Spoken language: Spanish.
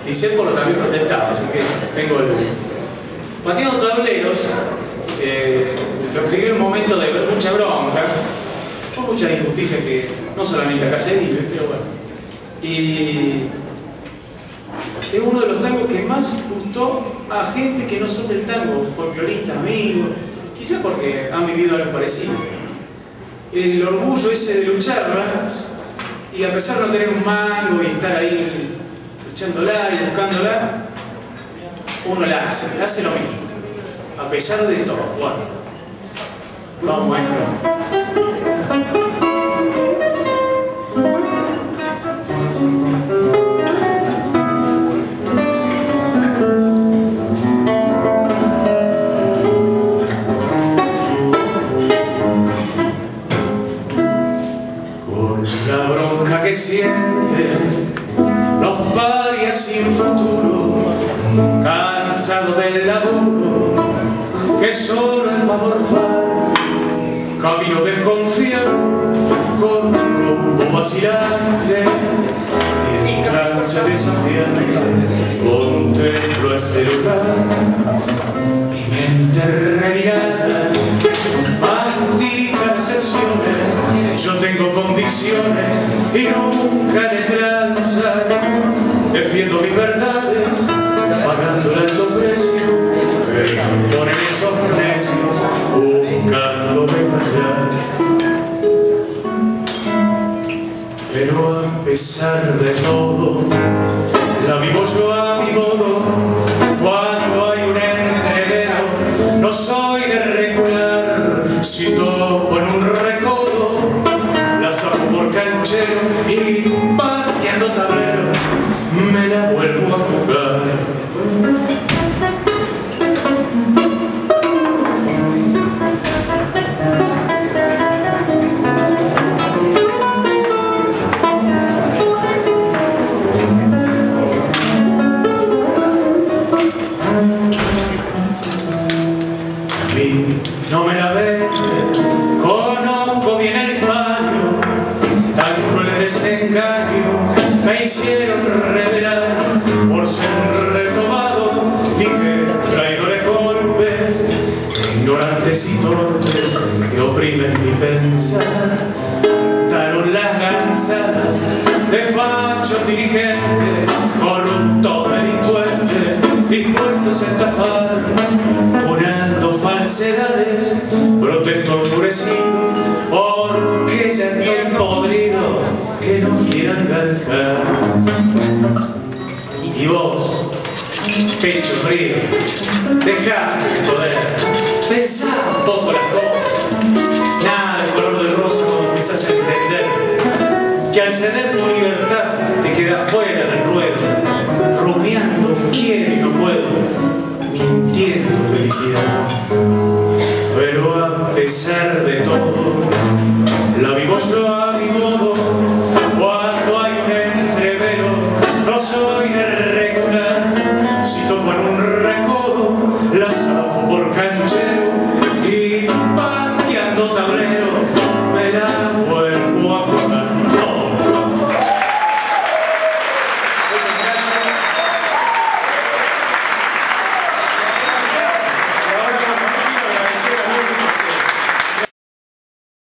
Discépolo también protestaba, así que tengo el... Pateando tableros, lo escribí en un momento de mucha bronca, con muchas injusticias que no solamente acá se vive, pero bueno. Y es uno de los tangos que más gustó a gente que no son del tango, folcloristas, amigos, quizás porque han vivido algo parecido. El orgullo ese de lucharla, y a pesar de no tener un mango y estar ahí luchándola y buscándola, uno la hace lo mismo, a pesar de todo. Bueno, vamos, maestro. La bronca que sienten los parias sin futuro, cansados del laburo, que solo el pavor va, camino desconfiado, con rumbo vacilante, y en trance desafiante, contemplo este lugar, mi mente revirada, mastica decepciones. Yo tengo convicciones y nunca de tranza. Defiendo mis verdades, pagando el alto precio que ponen esos necios, buscándome callar. Pero a pesar de todo, la vivo yo a mi modo. Cuando hay un entrevero, no soy de recular. Si topo en un recodo, la saco por canchero y pateando tablero me la vuelvo a jugar. A mí no me la vende, conozco bien el paño, tan crueles desengaños me hicieron revelar por ser retomado, dije traidores golpes, ignorantes y torpes que oprimen mi pensar. Cantaron las gansadas de fachos dirigentes, corruptos delincuentes, dispuestos a estafar, unando falsedades. Protesto enfurecido porque ya estoy podrido, que no quieran calcar. Y vos, pecho frío, dejate de joder, pensá un poco las cosas. Nada de color de rosa cuando empiezas a entender que al ceder tu libertad te quedas fuera del ruedo, rumiando quiero y no puedo, mintiendo felicidad. Pero a pesar de todo, la vivo yo